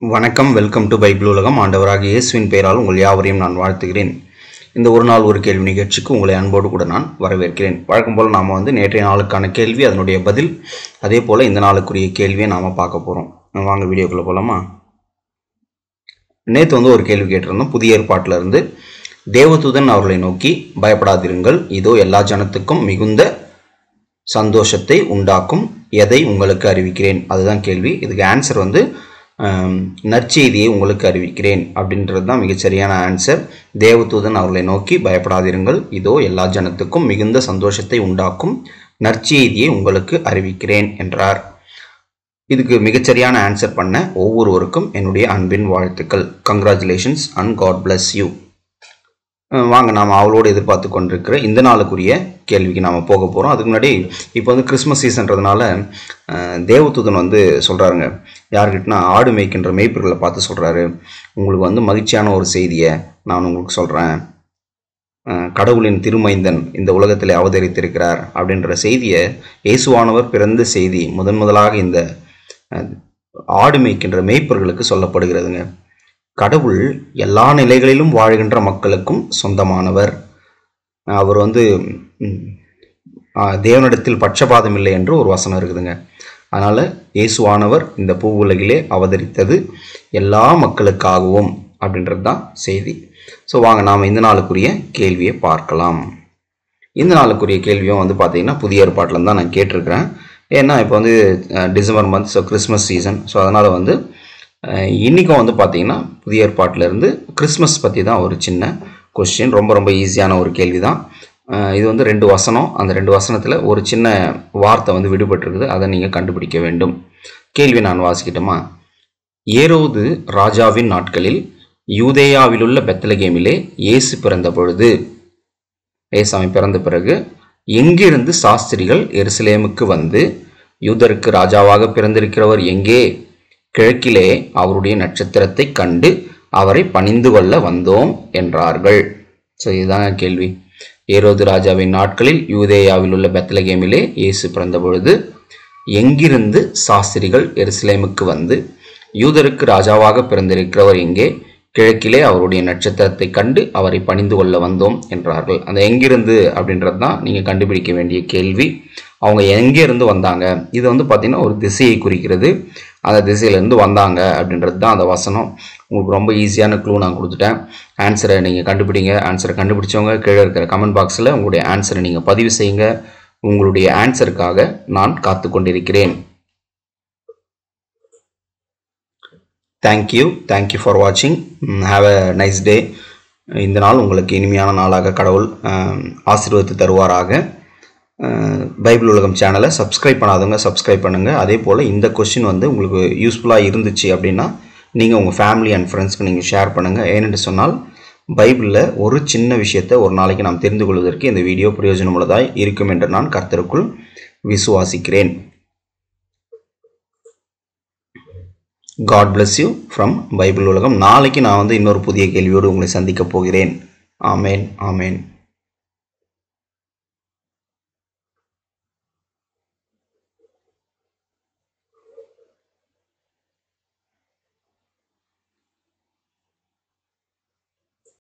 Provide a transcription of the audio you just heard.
வணக்கம். Welcome to Bible உலகம். ஆண்டவராகிய இயேசுவின் பெயரால் உங்கள் யாவரையும் நான் வாழ்த்துகிறேன். இந்த ஒரு நாள் ஒரு கேள்வி நிகழ்ச்சிக்கு உங்களை அன்போடு கூட நான் வரவேற்கிறேன். வழக்கம் போல் நாம் நேற்றைய நாளுக்கான கேள்வி, அதனுடைய பதில், அதே போல் இந்த நாளுக்குரிய கேள்வியை நாம் பார்க்க போகிறோம். வாங்க வீடியோக்குள்ளே போகலாமா? நேற்று ஒரு கேள்வி கேட்டிருந்தோம். புதிய ஏற்பாட்டில் இருந்து தேவதூதன் அவர்களை நோக்கி, பயப்படாதிருங்கள், இதோ எல்லா ஜனத்துக்கும் மிகுந்த சந்தோஷத்தை உண்டாக்கும் எதை உங்களுக்கு அறிவிக்கிறேன். அதுதான் கேள்வி. இதுக்கு ஆன்சர் நற்செய்தியை உங்களுக்கு அறிவிக்கிறேன் அப்படின்றது தான் மிகச்சரியான ஆன்சர். தேவதூதன் அவர்களை நோக்கி, பயப்படாதிருங்கள், இதோ எல்லா ஜனத்துக்கும் மிகுந்த சந்தோஷத்தை உண்டாக்கும் நற்செய்தியை உங்களுக்கு அறிவிக்கிறேன் என்றார். இதுக்கு மிகச்சரியான ஆன்சர் பண்ண ஒவ்வொருவருக்கும் என்னுடைய அன்பின் வாழ்த்துக்கள். Congratulations and god bless you. வாங்க, நாம் அவளோடு எதிர்பார்த்து கொண்டிருக்கிற இந்த நாளுக்குரிய கேள்விக்கு நாம் போக போகிறோம். அதுக்கு முன்னாடி இப்போ கிறிஸ்மஸ் சீசன்றதுனால தேவதூதன் சொல்கிறாருங்க, யாருக்கிட்டனா ஆடு மேய்க்கின்ற மேய்ப்பர்களை பார்த்து சொல்கிறாரு, உங்களுக்கு மகிழ்ச்சியான ஒரு செய்தியை நான் உங்களுக்கு சொல்கிறேன். கடவுளின் திருமைந்தன் இந்த உலகத்தில் அவதரித்திருக்கிறார் அப்படின்ற செய்தியை, இயேசுவானவர் பிறந்த செய்தி முதலாக இந்த ஆடு மேய்க்கின்ற மேய்ப்பர்களுக்கு சொல்லப்படுகிறதுங்க. கடவுள் எல்லா நிலைகளிலும் வாழ்கின்ற மக்களுக்கும் சொந்தமானவர். அவர் தேவனிடத்தில் பட்சபாதம் இல்லை என்று ஒரு வசனம் இருக்குதுங்க. அதனால் இயேசுவானவர் இந்த பூவுலகிலே அவதரித்தது எல்லா மக்களுக்காகவும் அப்படின்றது தான் செய்தி. ஸோ வாங்க, நாம் இந்த நாளுக்குரிய கேள்வியை பார்க்கலாம். இந்த நாளுக்குரிய கேள்வியும் பார்த்திங்கன்னா புதிய ஏற்பாட்டில் தான் நான் கேட்டிருக்கிறேன். ஏன்னா இப்போ December month, so Christmas season. So அதனால் இன்றைக்கும் பார்த்திங்கன்னா புதிய ஏற்பாட்டிலேருந்து கிறிஸ்மஸ் பற்றி தான் ஒரு சின்ன கொஸ்டின். ரொம்ப ஈஸியான ஒரு கேள்வி தான் இது. 2 வசனம், அந்த 2 வசனத்தில் ஒரு சின்ன வார்த்தை விடுபட்டிருக்குது. அதை நீங்கள் கண்டுபிடிக்க வேண்டும். கேள்வி நான் வாசிக்கிட்டோமா? ஏரோது ராஜாவின் நாட்களில் யூதேயாவிலுள்ள பெத்லகேமிலே இயேசு பிறந்த பொழுது, ஏசாமி பிறந்த பிறகு, எங்கிருந்து சாஸ்திரிகள் எருசலேமுக்கு வந்து, யூதருக்கு ராஜாவாக பிறந்திருக்கிறவர் எங்கே? கிழக்கிலே அவருடைய நட்சத்திரத்தை கண்டு அவரை பணிந்து கொள்ள வந்தோம் என்றார்கள். ஸோ இதுதான் கேள்வி. ஏரோது ராஜாவின் நாட்களில் யூதேயாவில் உள்ள பெத்லகேமிலே இயேசு பிறந்த பொழுது, எங்கிருந்து சாஸ்திரிகள் எருசலேமுக்கு வந்து, யூதருக்கு ராஜாவாக பிறந்திருக்கிறவர் எங்கே? கிழக்கிலே அவருடைய நட்சத்திரத்தை கண்டு அவரை பணிந்து கொள்ள வந்தோம் என்றார்கள். அந்த எங்கிருந்து அப்படின்றது தான் நீங்கள் கண்டுபிடிக்க வேண்டிய கேள்வி. அவங்க எங்கே இருந்து வந்தாங்க, இது பார்த்தீங்கன்னா ஒரு திசையை குறிக்கிறது. அந்த திசையிலேருந்து வந்தாங்க அப்படின்றது தான் அந்த வசனம். உங்களுக்கு ரொம்ப ஈஸியான க்ளூ நான் கொடுத்துட்டேன். ஆன்சரை நீங்கள் கண்டுபிடிங்க. ஆன்சரை கண்டுபிடிச்சவங்க கீழே இருக்கிற கமெண்ட் பாக்ஸில் உங்களுடைய ஆன்சரை நீங்கள் பதிவு செய்யுங்க. உங்களுடைய ஆன்சருக்காக நான் காத்து கொண்டிருக்கிறேன். தேங்க்யூ ஃபார் வாட்சிங். Have a nice day. இந்த நாள் உங்களுக்கு இனிமையான நாளாக கடவுள் ஆசீர்வதித்து தருவாராக. பைபிள் உலகம் சேனலை சப்ஸ்கிரைப் பண்ணாதவங்க சப்ஸ்கிரைப் பண்ணுங்கள். அதே போல் இந்த கொஸ்டின் உங்களுக்கு யூஸ்ஃபுல்லாக இருந்துச்சு அப்படின்னா நீங்கள் உங்கள் ஃபேமிலி அண்ட் ஃப்ரெண்ட்ஸ்க்கு நீங்கள் ஷேர் பண்ணுங்கள். ஏனென்று சொன்னால் பைபிளில் ஒரு சின்ன விஷயத்தை ஒரு நாளைக்கு நாம் தெரிந்து கொள்வதற்கு இந்த வீடியோ பிரயோஜனமுள்ளதாய் இருக்கும் என்று நான் கர்த்தருக்குள் விசுவாசிக்கிறேன். God bless you from Bible உலகம். நாளைக்கு நான் இன்னொரு புதிய கேள்வியோடு உங்களை சந்திக்க போகிறேன். ஆமேன்.